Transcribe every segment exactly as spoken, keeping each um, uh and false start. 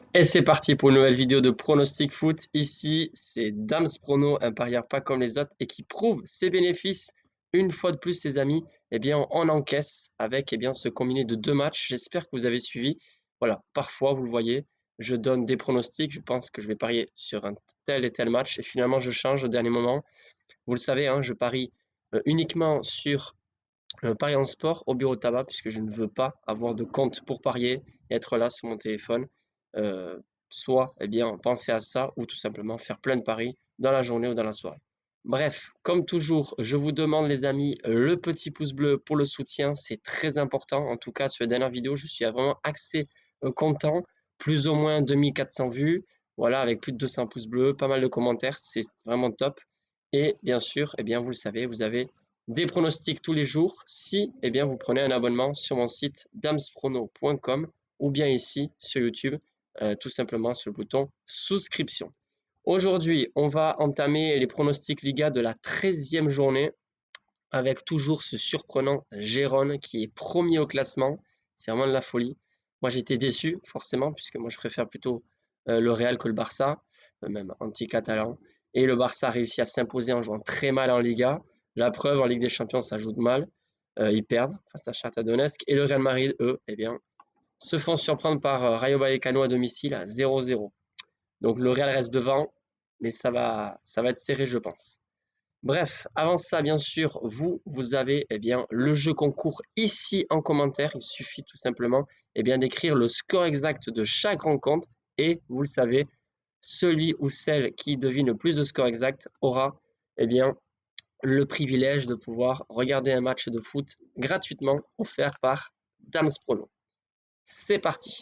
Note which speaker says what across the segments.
Speaker 1: Et c'est parti pour une nouvelle vidéo de pronostic foot. Ici, c'est Dams Prono, un parieur pas comme les autres et qui prouve ses bénéfices. Une fois de plus, les amis, eh bien, on encaisse avec eh bien, ce combiné de deux matchs. J'espère que vous avez suivi. Voilà, parfois, vous le voyez, je donne des pronostics. Je pense que je vais parier sur un tel et tel match et finalement, je change au dernier moment. Vous le savez, hein, je parie euh, uniquement sur euh, paris en sport au bureau de tabac puisque je ne veux pas avoir de compte pour parier et être là sur mon téléphone. Euh, Soit eh bien, penser à ça ou tout simplement faire plein de paris dans la journée ou dans la soirée. Bref, comme toujours, je vous demande les amis le petit pouce bleu pour le soutien, c'est très important. En tout cas, sur la dernière vidéo, je suis vraiment assez euh, content. Plus ou moins deux mille quatre cents vues, voilà, avec plus de deux cents pouces bleus, pas mal de commentaires, c'est vraiment top. Et bien sûr, eh bien, vous le savez, vous avez des pronostics tous les jours si eh bien, vous prenez un abonnement sur mon site damsprono point com ou bien ici sur YouTube, euh, tout simplement sur le bouton souscription. Aujourd'hui, on va entamer les pronostics Liga de la treizième journée avec toujours ce surprenant Gérone qui est premier au classement. C'est vraiment de la folie. Moi, j'étais déçu, forcément, puisque moi, je préfère plutôt euh, le Real que le Barça, euh, même anti-catalan. Et le Barça a réussi à s'imposer en jouant très mal en Liga. La preuve, en Ligue des Champions, ça joue de mal. Euh, ils perdent face à Shakhtar Donetsk. Et le Real Madrid, eux, eh bien, se font surprendre par euh, Rayo Vallecano à domicile à zéro zéro. Donc le Real reste devant, mais ça va, ça va être serré, je pense. Bref, avant ça, bien sûr, vous, vous avez eh bien, le jeu concours ici en commentaire. Il suffit tout simplement eh bien, d'écrire le score exact de chaque rencontre. Et vous le savez, celui ou celle qui devine le plus de score exact aura eh bien, le privilège de pouvoir regarder un match de foot gratuitement offert par Dams Prono. C'est parti.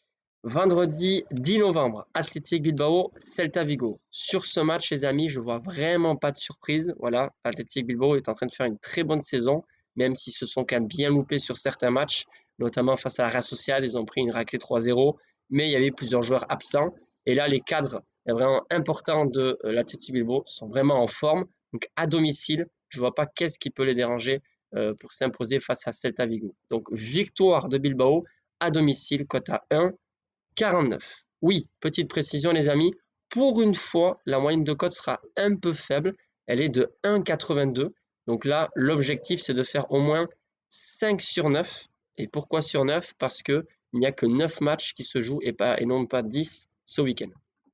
Speaker 1: Vendredi dix novembre, Athletic Bilbao, Celta Vigo. Sur ce match, les amis, je vois vraiment pas de surprise. Voilà, Athletic Bilbao est en train de faire une très bonne saison, même s'ils se sont quand même bien loupés sur certains matchs, notamment face à la Real Sociedad, ils ont pris une raclée trois zéro, mais il y avait plusieurs joueurs absents. Et là, les cadres vraiment importants de euh, l'Athletic Bilbao sont vraiment en forme. Donc à domicile, je ne vois pas qu'est-ce qui peut les déranger euh, pour s'imposer face à Celta Vigo. Donc victoire de Bilbao à domicile, cote à un quarante-neuf. Oui, petite précision les amis, pour une fois, la moyenne de cote sera un peu faible, elle est de un virgule quatre-vingt-deux. Donc là, l'objectif c'est de faire au moins cinq sur neuf. Et pourquoi sur neuf? Parce qu'il n'y a que neuf matchs qui se jouent et, pas, et non pas dix ce week-end.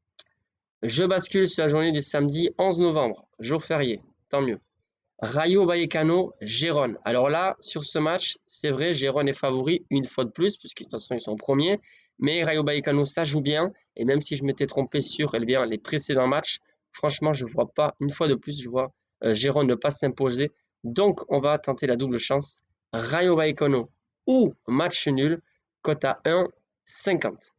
Speaker 1: Je bascule sur la journée du samedi onze novembre, jour férié, tant mieux. Rayo Vallecano, Gérone. Alors là, sur ce match, c'est vrai, Gérone est favori une fois de plus, puisque de toute façon, ils sont premiers. Mais Rayo Vallecano, ça joue bien. Et même si je m'étais trompé sur eh bien, les précédents matchs, franchement, je ne vois pas, une fois de plus, je vois euh, Gérone ne pas s'imposer. Donc, on va tenter la double chance. Rayo Vallecano ou match nul, cote à un virgule cinquante.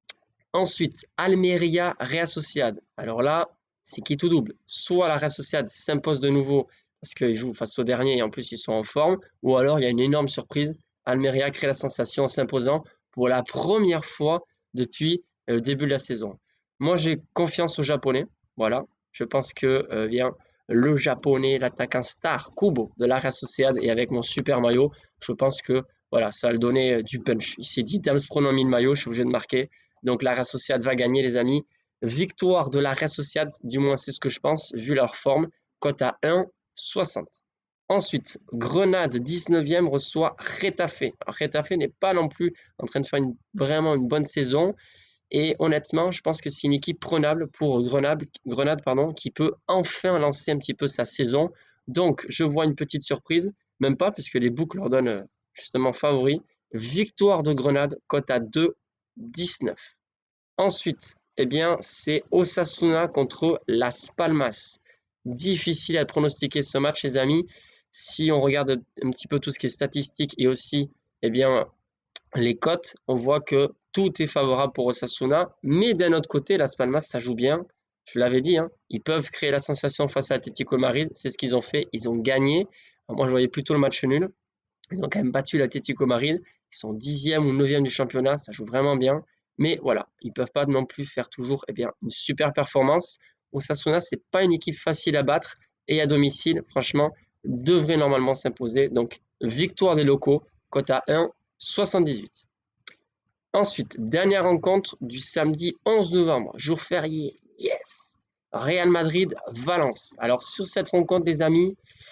Speaker 1: Ensuite, Almeria Real Sociedad. Alors là, c'est qui tout double. Soit la Real Sociedad s'impose de nouveau parce qu'ils jouent face au dernier et en plus ils sont en forme, ou alors il y a une énorme surprise. Almeria crée la sensation en s'imposant pour la première fois depuis le début de la saison. Moi, j'ai confiance aux Japonais. Voilà, je pense que euh, bien, le Japonais, l'attaquant star Kubo de la Real Sociedad et avec mon super maillot, je pense que voilà, ça va le donner euh, du punch. Il s'est dit, Dams prenons le maillot, je suis obligé de marquer. Donc la Real Sociedad va gagner les amis. Victoire de la Real Sociedad, du moins c'est ce que je pense, vu leur forme, cote à un virgule soixante. Ensuite, Grenade dix-neuvième reçoit Getafe. Alors Getafe n'est pas non plus en train de faire une, vraiment une bonne saison. Et honnêtement, je pense que c'est une équipe prenable pour Grenade, Grenade pardon, qui peut enfin lancer un petit peu sa saison. Donc, je vois une petite surprise, même pas, puisque les boucles leur donnent justement favori. Victoire de Grenade, cote à deux virgule dix-neuf. Ensuite, eh bien, c'est Osasuna contre Las Palmas. Difficile à pronostiquer ce match, les amis. Si on regarde un petit peu tout ce qui est statistique et aussi, eh bien, les cotes, on voit que tout est favorable pour Osasuna. Mais d'un autre côté, Las Palmas, ça joue bien. Je l'avais dit, hein, ils peuvent créer la sensation face à Atlético Madrid. C'est ce qu'ils ont fait. Ils ont gagné. Alors moi, je voyais plutôt le match nul. Ils ont quand même battu l'Atlético Madrid. Ils sont dixième ou neuvième du championnat. Ça joue vraiment bien. Mais voilà, ils ne peuvent pas non plus faire toujours eh bien, une super performance. Osasuna, ce n'est pas une équipe facile à battre. Et à domicile, franchement, devrait normalement s'imposer. Donc, victoire des locaux, cote à un virgule soixante-dix-huit. Ensuite, dernière rencontre du samedi onze novembre, jour férié, yes! Real Madrid, Valence. Alors sur cette rencontre, les amis,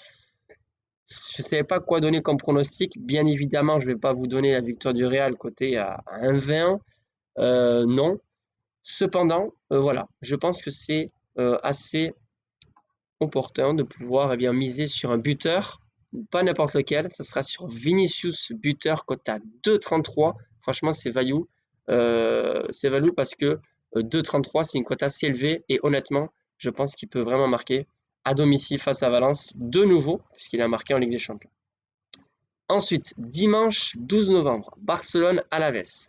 Speaker 1: je ne savais pas quoi donner comme pronostic. Bien évidemment, je ne vais pas vous donner la victoire du Real côté à un vingt. Euh, non. Cependant, euh, voilà, je pense que c'est euh, assez opportun de pouvoir eh bien, miser sur un buteur, pas n'importe lequel, ce sera sur Vinicius buteur cote à deux virgule trente-trois. Franchement, c'est value. Euh, c'est value parce que euh, deux virgule trente-trois, c'est une cote assez élevée et honnêtement, je pense qu'il peut vraiment marquer à domicile face à Valence, de nouveau, puisqu'il a marqué en Ligue des Champions. Ensuite, dimanche douze novembre, Barcelone-Alaves.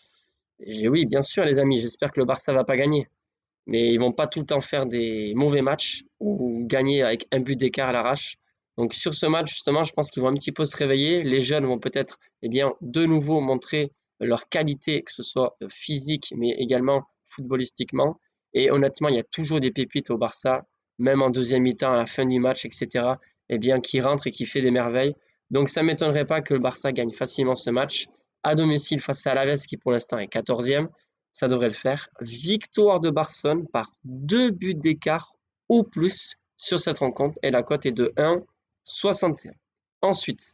Speaker 1: Et oui, bien sûr, les amis, j'espère que le Barça ne va pas gagner. Mais ils vont pas tout le temps faire des mauvais matchs ou gagner avec un but d'écart à l'arrache. Donc sur ce match, justement, je pense qu'ils vont un petit peu se réveiller. Les jeunes vont peut-être eh bien, de nouveau montrer leur qualité, que ce soit physique, mais également footballistiquement. Et honnêtement, il y a toujours des pépites au Barça, même en deuxième mi-temps, à la fin du match, et cetera, eh bien, qui rentrent et qui fait des merveilles. Donc ça ne m'étonnerait pas que le Barça gagne facilement ce match. À domicile face à Alaves, qui pour l'instant est quatorzième. Ça devrait le faire. Victoire de Barcelone par deux buts d'écart ou plus sur cette rencontre. Et la cote est de un virgule soixante et un. Ensuite,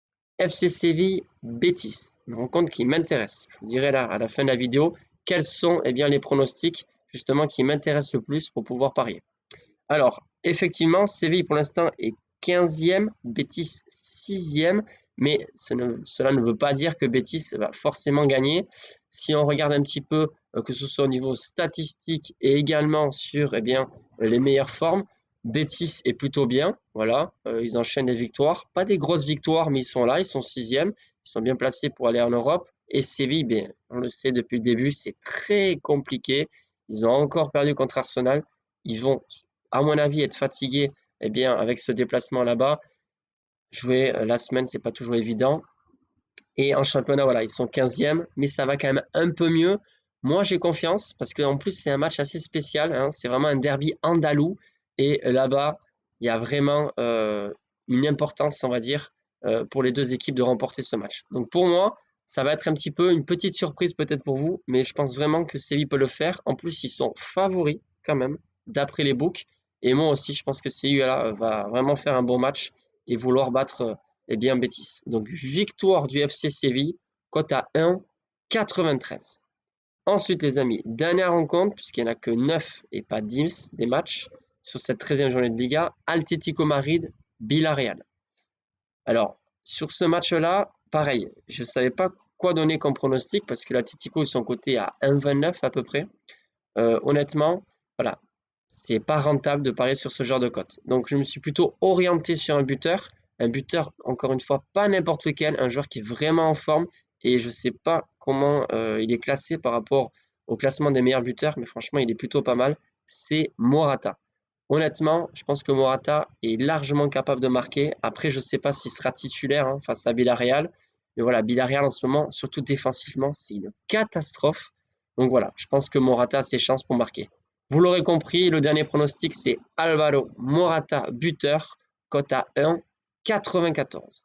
Speaker 1: F C Séville, Betis. Une rencontre qui m'intéresse. Je vous dirai là à la fin de la vidéo quels sont eh bien, les pronostics justement qui m'intéressent le plus pour pouvoir parier. Alors, effectivement, Séville pour l'instant est quinzième, Betis sixième, mais cela ne veut pas dire que Betis va forcément gagner. Si on regarde un petit peu, que ce soit au niveau statistique et également sur eh bien, les meilleures formes, Betis est plutôt bien. Voilà, euh, ils enchaînent les victoires. Pas des grosses victoires, mais ils sont là, ils sont sixième. Ils sont bien placés pour aller en Europe. Et Séville, bien, on le sait depuis le début, c'est très compliqué. Ils ont encore perdu contre Arsenal. Ils vont, à mon avis, être fatigués eh bien, avec ce déplacement là-bas. Jouer la semaine, c'est pas toujours évident. Et en championnat, voilà, ils sont quinzième, mais ça va quand même un peu mieux. Moi, j'ai confiance parce qu'en plus, c'est un match assez spécial. Hein, c'est vraiment un derby andalou. Et là-bas, il y a vraiment euh, une importance, on va dire, euh, pour les deux équipes de remporter ce match. Donc pour moi, ça va être un petit peu une petite surprise peut-être pour vous, mais je pense vraiment que Séville peut le faire. En plus, ils sont favoris quand même, d'après les books. Et moi aussi, je pense que Séville là, va vraiment faire un bon match et vouloir battre eh bien Betis. Donc victoire du F C Séville, cote à un virgule quatre-vingt-treize. Ensuite les amis, dernière rencontre, puisqu'il n'y en a que neuf et pas dix des matchs sur cette treizième journée de Liga, Atlético Madrid, Villarreal. Alors sur ce match-là, pareil, je ne savais pas quoi donner comme pronostic parce que l'Atlético ils sont cotés à un virgule vingt-neuf à peu près. Euh, honnêtement, voilà, c'est pas rentable de parier sur ce genre de cote. Donc je me suis plutôt orienté sur un buteur. Un buteur, encore une fois, pas n'importe lequel, un joueur qui est vraiment en forme et je ne sais pas comment euh, il est classé par rapport au classement des meilleurs buteurs, mais franchement, il est plutôt pas mal. C'est Morata. Honnêtement, je pense que Morata est largement capable de marquer. Après, je ne sais pas s'il sera titulaire hein, face à Villarreal. Mais voilà, Villarreal en ce moment, surtout défensivement, c'est une catastrophe. Donc voilà, je pense que Morata a ses chances pour marquer. Vous l'aurez compris, le dernier pronostic, c'est Alvaro Morata, buteur, cote à un virgule quatre-vingt-quatorze.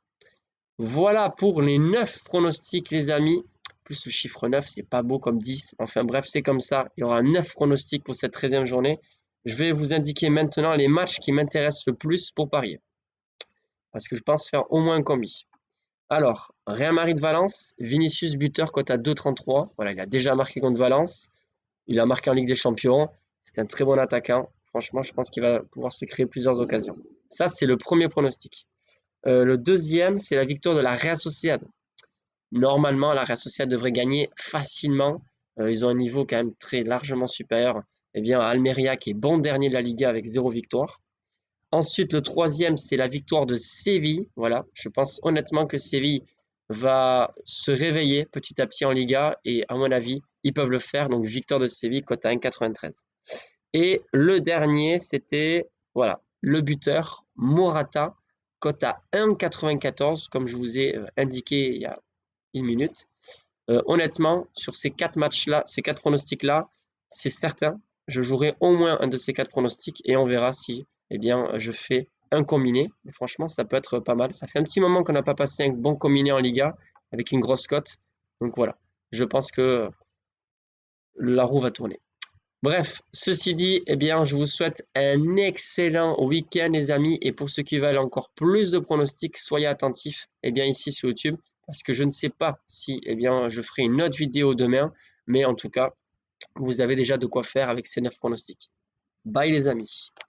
Speaker 1: Voilà pour les neuf pronostics, les amis. Plus le chiffre neuf, c'est pas beau comme dix. Enfin bref, c'est comme ça. Il y aura neuf pronostics pour cette treizième journée. Je vais vous indiquer maintenant les matchs qui m'intéressent le plus pour parier. Parce que je pense faire au moins un combi. Alors, Real Madrid-Valence, Vinicius buteur, cote à deux virgule trente-trois. Voilà, il a déjà marqué contre Valence. Il a marqué en Ligue des Champions. C'est un très bon attaquant. Franchement, je pense qu'il va pouvoir se créer plusieurs occasions. Ça, c'est le premier pronostic. Euh, le deuxième, c'est la victoire de la Real Sociedad. Normalement, la Real Sociedad devrait gagner facilement. Euh, ils ont un niveau quand même très largement supérieur eh bien, à Almeria, qui est bon dernier de la Liga avec zéro victoire. Ensuite, le troisième, c'est la victoire de Séville. Voilà, je pense honnêtement que Séville va se réveiller petit à petit en Liga et à mon avis, ils peuvent le faire. Donc, victoire de Séville, cote à un virgule quatre-vingt-treize. Et le dernier, c'était voilà, le buteur Morata, cote à un virgule quatre-vingt-quatorze, comme je vous ai indiqué il y a une minute. Euh, honnêtement, sur ces quatre matchs-là, ces quatre pronostics-là, c'est certain, je jouerai au moins un de ces quatre pronostics et on verra si eh bien, je fais un combiné. Mais franchement, ça peut être pas mal. Ça fait un petit moment qu'on n'a pas passé un bon combiné en Liga avec une grosse cote. Donc voilà. je pense que la roue va tourner. Bref, ceci dit, eh bien, je vous souhaite un excellent week-end, les amis. Et pour ceux qui veulent encore plus de pronostics, soyez attentifs, eh bien, ici sur YouTube, parce que je ne sais pas si, eh bien, je ferai une autre vidéo demain, mais en tout cas, vous avez déjà de quoi faire avec ces neuf pronostics. Bye, les amis.